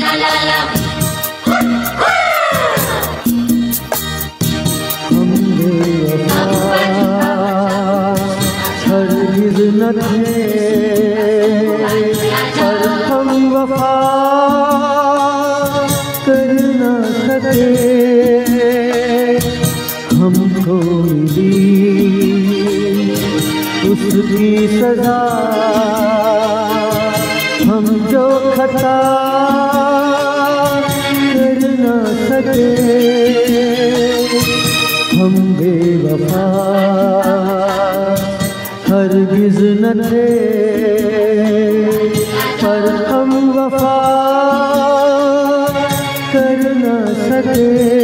हरगिज़ न थे पर हम वफा कर न सके। हमको मिली उसकी सजा, हम जो खता कर न सके। हम बेवफा हरगिज़ न थे पर हम वफा कर न सके।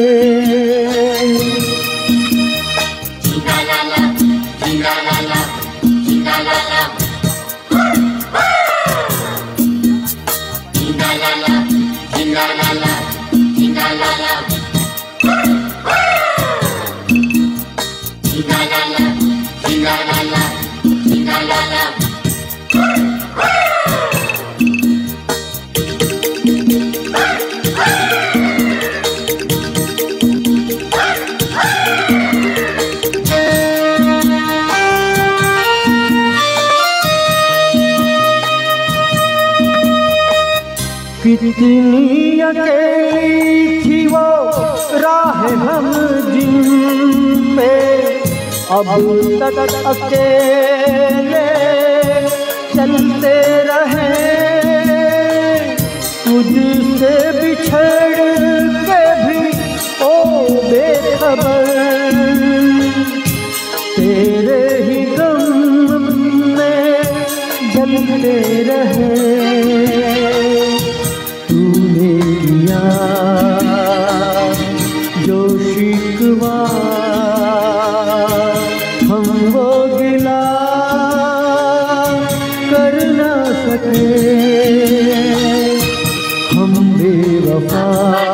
कितनी अकेली थी वो राह हम जिन पे, अब तक अकेले चलते रहे। तुझसे बिछड़ के भी ओ बेखबर, तेरे ही गम में जलते रहे। जो शिकवा हम वो गिला कर न सके। हम बेवफा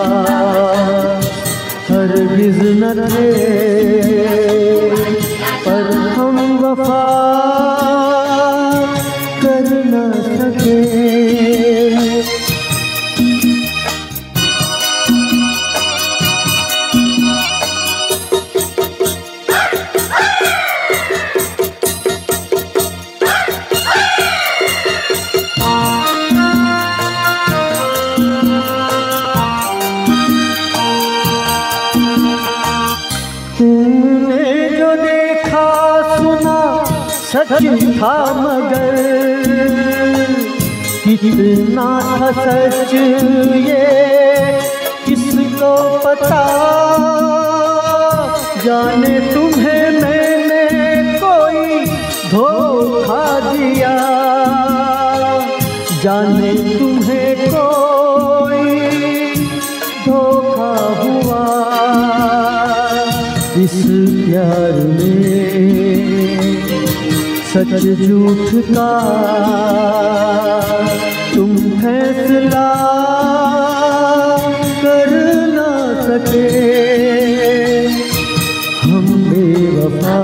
हरगिज़ न थे पर हम वफा कर न सके। तूने जो देखा सुना सच था मगर, कितना था सच ये किसको पता। जाने तुम्हें मैंने कोई धोखा दिया, जाने तुम्हें कोई धोखा हुआ। इस प्यार में सच झूठ का तुम फैसला कर न सके। हम बेवफा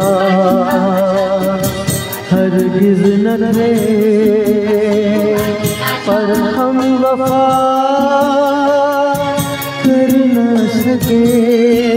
हरगिज़ न थे पर हम वफा कर न सके।